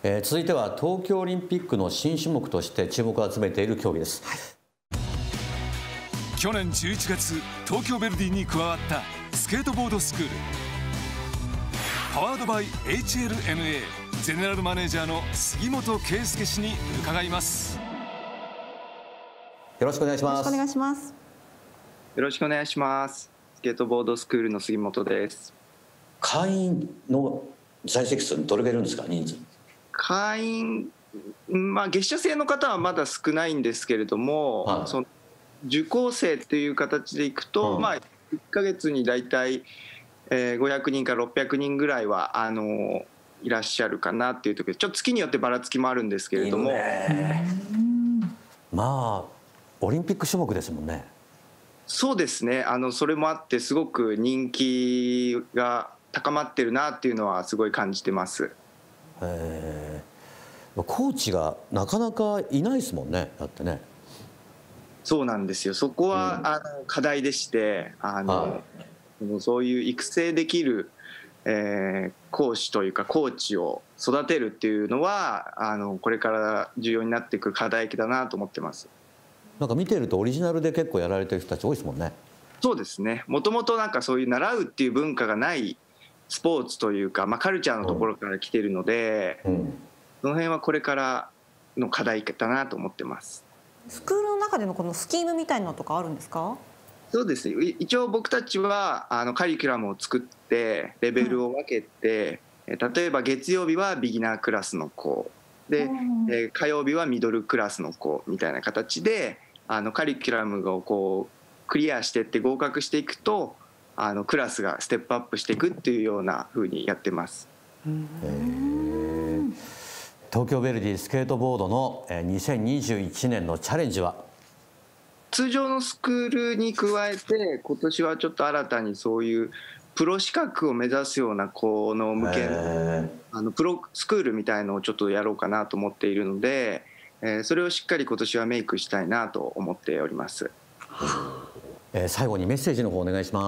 続いては東京オリンピックの新種目として注目を集めている競技です。 去年11月、東京ヴェルディに加わったスケートボードスクール。パワードバイ HLMA ゼネラルマネージャーの杉本圭介氏に伺います。 よろしくお願いします。 よろしくお願いします。 よろしくお願いします。スケートボードスクールの杉本です。 会員の在籍数どれぐらいいるんですか、人数？ 会員、月謝制の方はまだ少ないんですけれども、 はい、 その受講生っていう形でいくと、1ヶ月にだいたい500人から600人ぐらいはいらっしゃるかなっていうところで、ちょっと月によってばらつきもあるんですけれども、 オリンピック種目ですもんね。 そうですね、それもあってすごく人気が高まってるなっていうのはすごい感じてます。 コーチがなかなかいないですもんね、だってね。 そうなんですよ。そこは、課題でして、そういう育成できる、講師というかコーチを育てるっていうのはこれから重要になってくる課題だなと思ってます。 なんか見てるとオリジナルで結構やられてる人たち多いですもんね。 そうですね。もともとなんかそういう習うっていう文化がないスポーツというか、カルチャーのところから来てるので、その辺はこれからの課題だなと思ってます。 スクールの中でのこのスキームみたいなのとかあるんですか？ そうですね。一応僕たちはカリキュラムを作ってレベルを分けて、例えば月曜日はビギナークラスの子で、火曜日はミドルクラスの子みたいな形でカリキュラムをこうクリアしていって合格していくとクラスがステップアップしていくっていうような風にやってます。 東京ヴェルディスケートボードの2021年のチャレンジは？ 通常のスクールに加えて今年はちょっと新たにそういうプロ資格を目指すような子の向けのプロスクールみたいのをちょっとやろうかなと思っているので、それをしっかり今年はメイクしたいなと思っております。 最後にメッセージの方お願いします。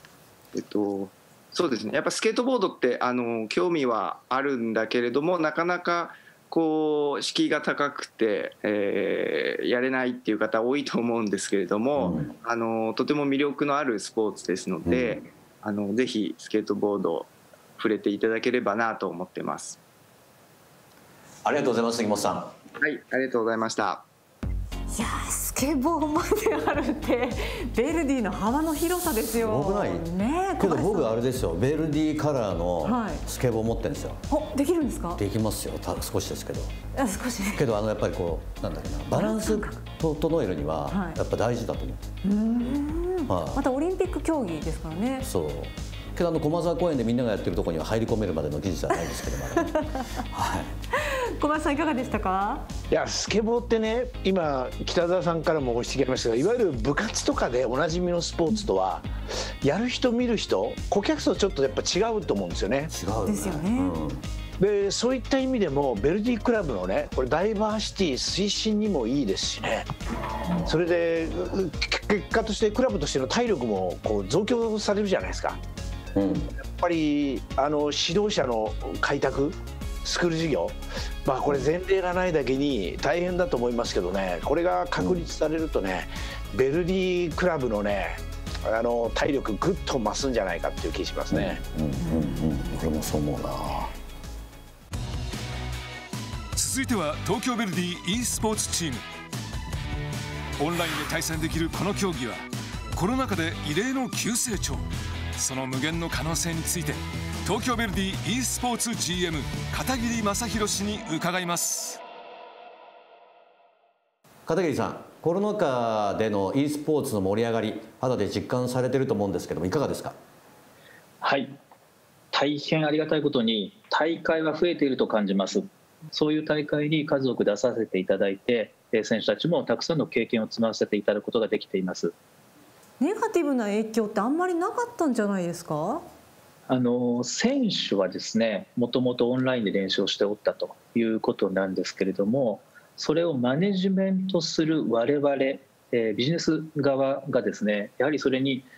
そうですね、やっぱスケートボードって興味はあるんだけれども、なかなかこう敷居が高くて、やれないっていう方多いと思うんですけれども、とても魅力のあるスポーツですので、ぜひスケートボード触れていただければなと思ってます。 ありがとうございます、杉本さん。 はい、ありがとうございました。 いやスケボーまであるってヴェルディの幅の広さですよ。 すごくないね。けど僕あれですよ、ヴェルディカラーのスケボー持ってるんですよ。 できるんですか？ できますよ、少しですけど。 少しけどやっぱりこうなんだっけな、バランス整えるにはやっぱ大事だと思う。 またオリンピック競技ですからね。 そうけど駒沢公園でみんながやってるところには入り込めるまでの技術はないですけども、 小林さんいかがでしたか？ いやスケボーってね、今北澤さんからもご指摘ありましたが、いわゆる部活とかでおなじみのスポーツとはやる人見る人顧客層ちょっとやっぱ違うと思うんですよね。 違うですよね。 でそういった意味でもヴェルディクラブのね、これダイバーシティ推進にもいいですしね、それで結果としてクラブとしての体力もこう増強されるじゃないですか。やっぱり指導者の開拓スクール事業、これ前例がないだけに大変だと思いますけどね、これが確立されるとね、ヴェルディクラブのね体力ぐっと増すんじゃないかっていう気しますね。 俺もそう思うな。 続いては東京ヴェルディ e スポーツチーム。オンラインで対戦できるこの競技はコロナ禍で異例の急成長。その無限の可能性について東京ヴェルディ e スポーツ GM 片桐正宏氏に伺います。 片桐さん、コロナ禍での e スポーツの盛り上がり肌で実感されていると思うんですけども、いかがですか？ はい、大変ありがたいことに大会は増えていると感じます。そういう大会に数多く出させていただいて、選手たちもたくさんの経験を積ませていただくことができています。 ネガティブな影響ってあんまりなかったんじゃないですか？ 選手はですね、もともとオンラインで練習をしておったということなんですけれども、それをマネジメントする我々、ビジネス側がですね、やはりそれに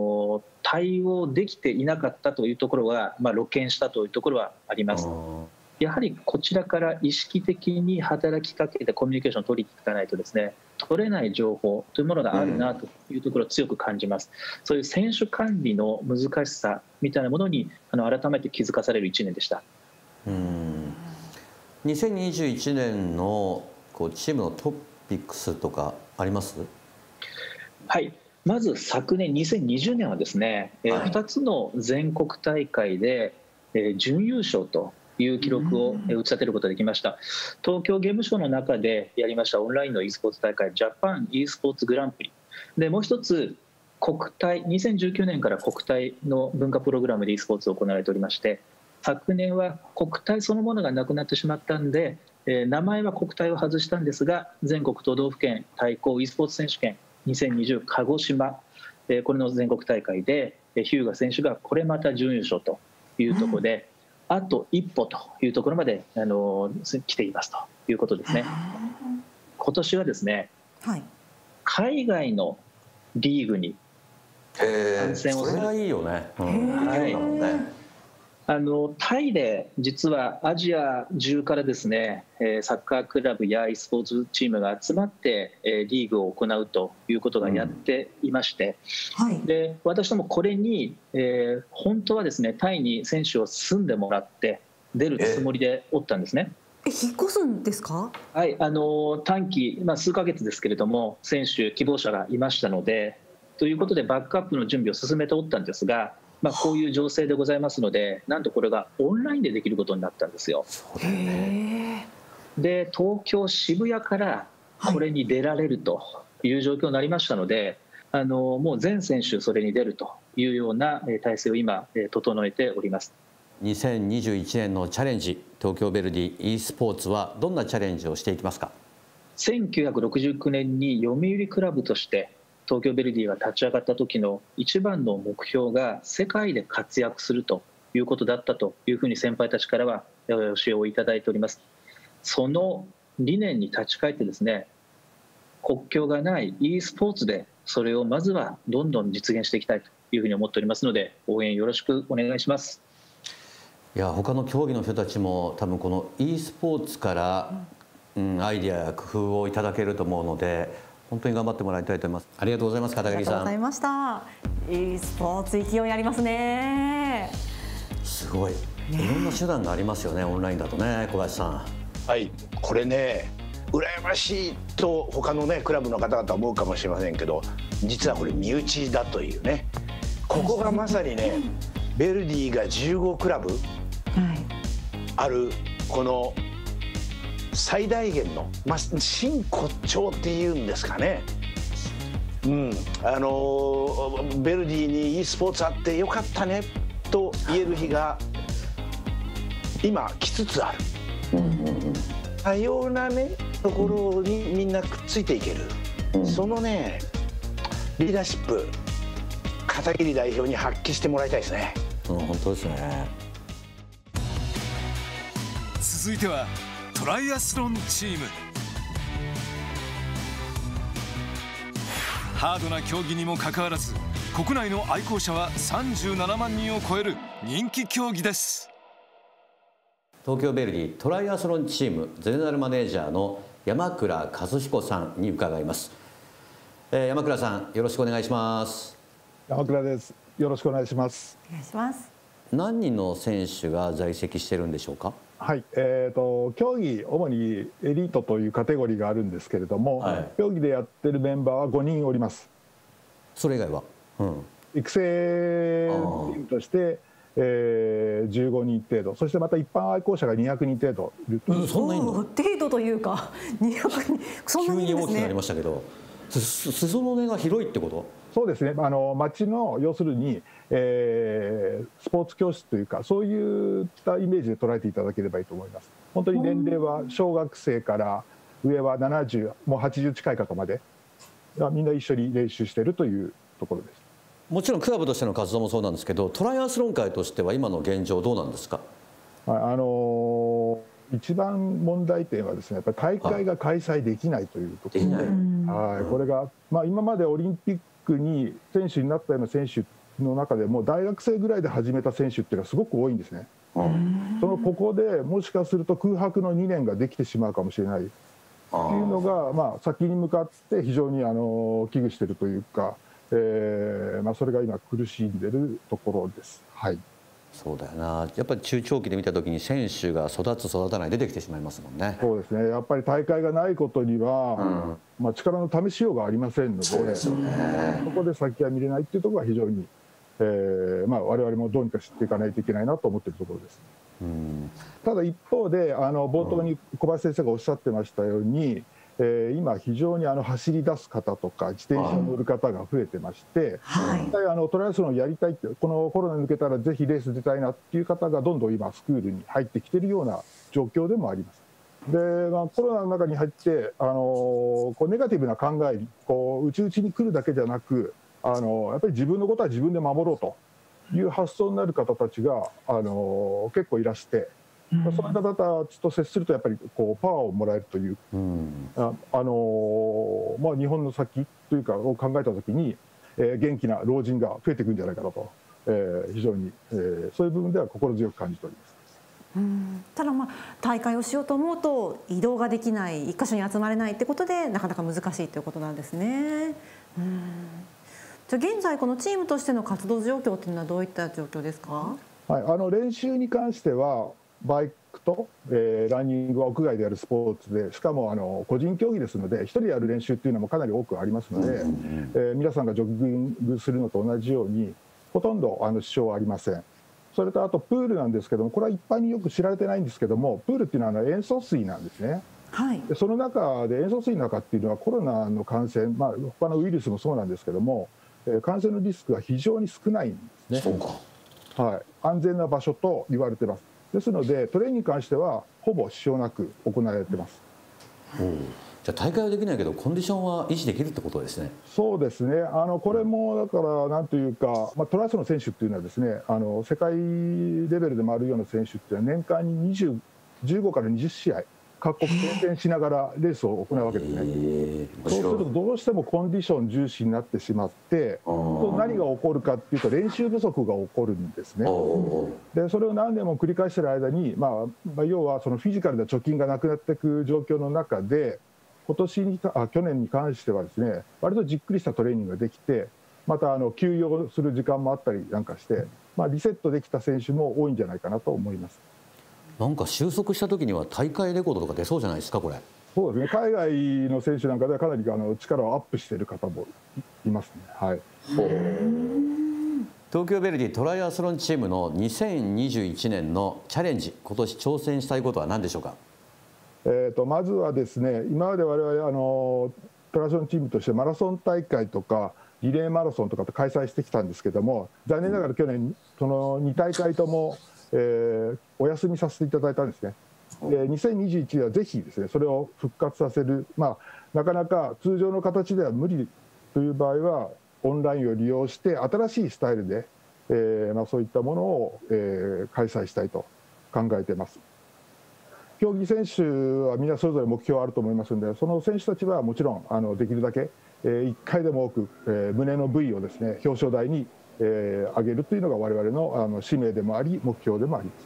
対応できていなかったというところが、露見したというところはあります。 やはりこちらから意識的に働きかけてコミュニケーションを取りに行かないとですね、取れない情報というものがあるなというところを強く感じます。そういう選手管理の難しさみたいなものに改めて気づかされる1年でした。 2021年のチームのトピックスとかあります？ はい、まず昨年2020年はですね、2つの全国大会で準優勝という記録を打ち立てることができました。東京ゲームショウの中でやりましたオンラインの e スポーツ大会ジャパン e スポーツグランプリで、もう一つ国体、2019年から国体の文化プログラムで e スポーツを行われておりまして、昨年は国体そのものがなくなってしまったんで、名前は国体を外したんですが、全国都道府県対抗 e スポーツ選手権2020鹿児島、これの全国大会で日向選手がこれまた準優勝というところで、あと一歩というところまで来ていますということですね。今年はですね、海外のリーグに参戦をする。 それがいいよね。 タイで実はアジア中からですね、サッカークラブや e スポーツチームが集まってリーグを行うということがやっていまして、で私どもこれに本当はですね、タイに選手を住んでもらって出るつもりでおったんですね。 引っ越すんですか？ はい、短期、数ヶ月ですけれども選手希望者がいましたので、ということでバックアップの準備を進めておったんですが、こういう情勢でございますので、なんとこれがオンラインでできることになったんですよ。で東京渋谷からこれに出られるという状況になりましたので、もう全選手それに出るというような体制を今整えております。 2021年のチャレンジ、東京ヴェルディ e スポーツはどんなチャレンジをしていきますか ？1969年に読売クラブとして東京ヴェルディが立ち上がった時の一番の目標が世界で活躍するということだったというふうに先輩たちからは教えをいただいております。その理念に立ち返ってですね、国境がない e スポーツでそれをまずはどんどん実現していきたいというふうに思っておりますので、応援よろしくお願いします。 いや、他の競技の人たちも多分この e スポーツから、アイデアや工夫をいただけると思うので、本当に頑張ってもらいたいと思います。ありがとうございます。片桐さん。 ありがとうございました。e スポーツ勢いありますね。 すごい。いろんな手段がありますよね、オンラインだとね、小林さん。 はい、これね、羨ましいと他のねクラブの方々は思うかもしれませんけど、実はこれ身内だというね、ここがまさにね、ヴェルディが15クラブあるこの最大限の、真骨頂っていうんですかね。ヴェルディに e スポーツあってよかったねと言える日が今来つつある。多様なねところにみんなくっついていける、そのねリーダーシップ、片桐代表に発揮してもらいたいですね。 本当ですね。 続いてはトライアスロンチーム。ハードな競技にもかかわらず、国内の愛好者は37万人を超える人気競技です。 東京ヴェルディトライアスロンチームゼネラルマネージャーの山倉和彦さんに伺います。山倉さん、よろしくお願いします。 山倉です。よろしくお願いします。 お願いします。 何人の選手が在籍してるんでしょうか？ はい、競技主にエリートというカテゴリーがあるんですけれども、競技でやってるメンバーは5人おります。 それ以外は、 育成チームとして、15人程度、そしてまた一般愛好者が200人程度いると。 そんないんの？ 程度というか200人、そんなにいるんですね。 急に大きくなりましたけど、裾野が広いってこと？ そうですね。町の要するに、スポーツ教室というか、そういったイメージで捉えていただければいいと思います。本当に年齢は小学生から上は70、もう80近い方までみんな一緒に練習しているというところです。 もちろんクラブとしての活動もそうなんですけど、トライアスロン界としては今の現状どうなんですか？ 一番問題点はですね、やっぱり大会が開催できないというところで、これが、今までオリンピックに選手になったような選手の中でも大学生ぐらいで始めた選手っていうのはすごく多いんですね。 ここでもしかすると空白の2年ができてしまうかもしれないっていうのが、先に向かって非常に危惧しているというか、それが今苦しんでいるところです。はい、 そうだよな。やっぱり中長期で見たときに選手が育つ育たない出てきてしまいますもんね。 そうですね。やっぱり大会がないことには、力の試しようがありませんので、 そうですよね。 そこで先が見れないっていうところが非常に、我々もどうにか知っていかないといけないなと思っているところです。ただ一方で冒頭に小林先生がおっしゃってましたように、今非常に走り出す方とか自転車に乗る方が増えてまして、トライアスロンをやりたいって、このコロナ抜けたらぜひレース出たいなっていう方がどんどん今スクールに入ってきているような状況でもあります。で、コロナの中に入ってネガティブな考えに内々に来るだけじゃなく、やっぱり自分のことは自分で守ろうという発想になる方たちが結構いらして、その方たちと接するとやっぱりパワーをもらえるという、日本の先というかを考えたときに、元気な老人が増えていくんじゃないかなと、非常に、そういう部分では心強く感じております。 ただ大会をしようと思うと移動ができない、一箇所に集まれないってことでなかなか難しいということなんですね。じゃあ現在このチームとしての活動状況というのはどういった状況ですか？ 練習に関してはバイクと、ランニングは屋外でやるスポーツで、しかも個人競技ですので一人でやる練習っていうのもかなり多くありますので、皆さんがジョギングするのと同じようにほとんど支障はありません。それとあとプールなんですけども、これは一般によく知られてないんですけども、プールっていうのは塩素水なんですね。でその中で塩素水の中っていうのはコロナの感染、他のウイルスもそうなんですけども、感染のリスクが非常に少ないんですね。安全な場所と言われています。ですのでトレーニングに関してはほぼ支障なく行われています。 じゃあ大会はできないけどコンディションは維持できるってことですね。 そうですね。これもだからなんというか、トライアスロンの選手っていうのはですね、世界レベルで回るような選手っていうのは年間に15から20試合各国転戦しながらレースを行うわけですね。そうするとどうしてもコンディション重視になってしまって、何が起こるかっていうと練習不足が起こるんですね。でそれを何年も繰り返している間に、要はそのフィジカルな貯金がなくなっていく状況の中で、去年に関してはですね、割とじっくりしたトレーニングができて、また休養する時間もあったりなんかして、リセットできた選手も多いんじゃないかなと思います。 なんか収束した時には大会レコードとか出そうじゃないですか、これ。 そうですね。海外の選手なんかではかなり力をアップしている方もいますね。 東京ヴェルディトライアスロンチームの2021年のチャレンジ、今年挑戦したいことは何でしょうか？ まずはですね、今まで我々トライアスロンチームとしてマラソン大会とかリレーマラソンとかと開催してきたんですけども、残念ながら去年その2大会ともお休みさせていただいたんですね。で2021年はぜひですね、それを復活させる、なかなか通常の形では無理という場合はオンラインを利用して新しいスタイルで、そういったものを、開催したいと考えています。競技選手はみんなそれぞれ目標あると思いますので、その選手たちはもちろんできるだけ1回でも多く胸の部位をですね表彰台に上げるというのが我々の使命でもあり目標でもあり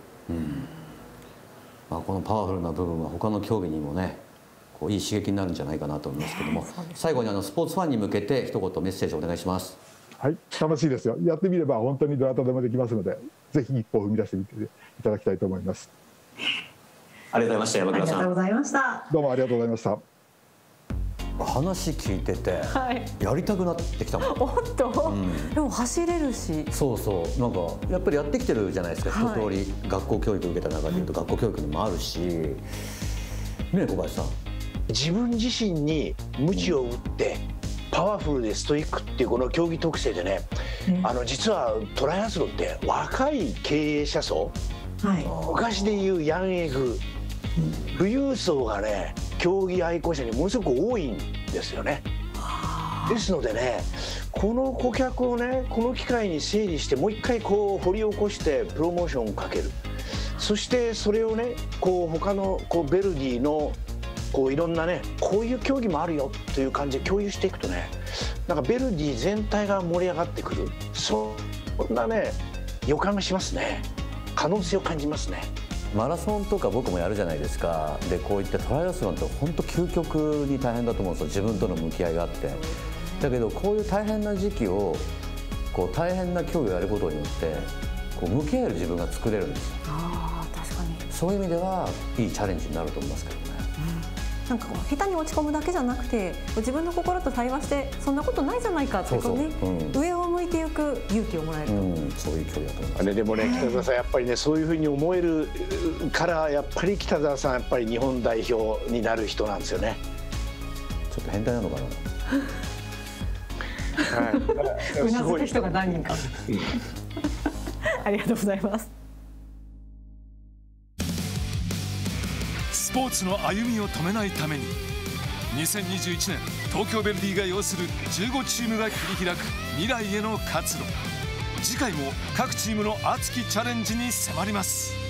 ます。 このパワフルな部分は他の競技にもね、いい刺激になるんじゃないかなと思いますけども、最後にスポーツファンに向けて一言メッセージをお願いします。 はい、楽しいですよ。やってみれば本当にどなたでもできますので、ぜひ一歩を踏み出してみていただきたいと思います。 ありがとうございました。山倉さん。 ありがとうございました。 どうもありがとうございました。 話聞いてて、やりたくなってきたもん。 おっと、でも走れるし。 そうなんかやっぱりやってきてるじゃないですか。一通り学校教育受けた中でいうと学校教育にもあるし、ねえ小林さん。 自分自身に鞭を打ってパワフルでストイックっていうこの競技特性でね、実はトライアスロンって若い経営者層、昔でいうヤンエグ、富裕層がね競技愛好者にものすごく多いんですよね。ですのでね、この顧客をねこの機会に整理してもう一回掘り起こしてプロモーションをかける。そしてそれをね他のヴェルディのいろんなねこういう競技もあるよという感じで共有していくとね、なんかヴェルディ全体が盛り上がってくる、そんなね予感がしますね。 可能性を感じますね。 マラソンとか僕もやるじゃないですか。でこういったトライアスロンって本当究極に大変だと思うんですよ。自分との向き合いがあって。だけどこういう大変な時期をこう大変な競技をやることによってこう向き合える自分が作れるんですよ。 ああ、確かに。 そういう意味ではいいチャレンジになると思いますけどね。 なんかこう下手に落ち込むだけじゃなくて、自分の心と対話してそんなことないじゃないかってこうね、上を向いていく勇気をもらえると、 そういう距離だと思います。 でもね、北澤さんやっぱりね、そういうふうに思えるからやっぱり北澤さんやっぱり日本代表になる人なんですよね。 ちょっと変態なのかな。 うなずく人が何人か。ありがとうございます。 スポーツの歩みを止めないために2021年東京ヴェルディが擁する15チームが切り開く未来への活路。次回も各チームの熱きチャレンジに迫ります。